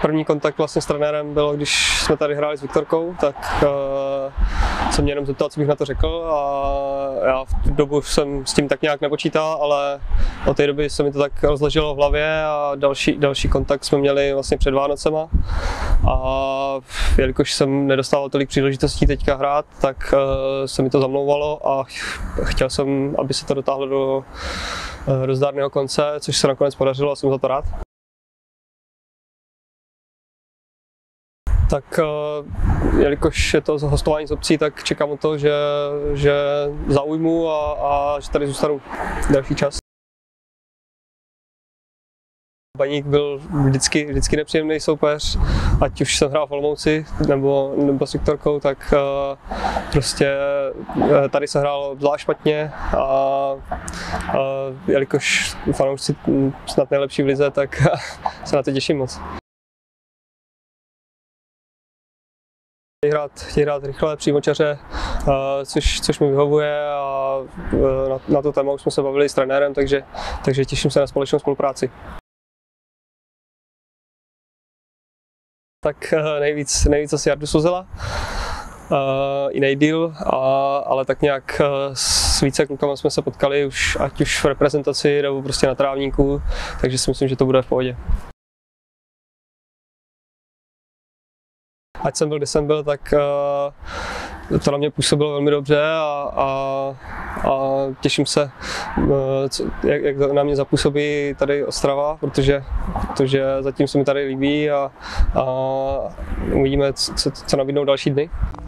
První kontakt vlastně s trenérem byl, když jsme tady hráli s Viktorkou, tak se mě jenom zeptal, co bych na to řekl, a já v tu dobu jsem s tím tak nějak nepočítal, ale od té doby se mi to tak rozleželo v hlavě a další kontakt jsme měli vlastně před Vánocema, a jelikož jsem nedostával tolik příležitostí teďka hrát, tak se mi to zamlouvalo a chtěl jsem, aby se to dotáhlo do zdárného konce, což se nakonec podařilo a jsem za to rád. Tak jelikož je to hostování z obcí, tak čekám o to, že zaujmu a že tady zůstanu další čas. Baník byl vždycky nepříjemný soupeř, ať už jsem hrál v Olomouci nebo s Viktorkou, tak prostě tady se hrálo zvlášť špatně, a jelikož fanoušci snad nejlepší v lize, tak se na to těším moc. Chtějí hrát rychle, přímočaře, což mi vyhovuje, a na to téma už jsme se bavili s trenérem, takže těším se na společnou spolupráci. Tak nejvíc asi Jardu Suzela, i nejdýl, ale tak nějak s více klukama jsme se potkali, ať už v reprezentaci nebo prostě na trávníku, takže si myslím, že to bude v pohodě. Ať jsem byl, kde jsem byl, tak to na mě působilo velmi dobře, a těším se, jak na mě zapůsobí tady Ostrava, protože zatím se mi tady líbí, a uvidíme, co nabídnou další dny.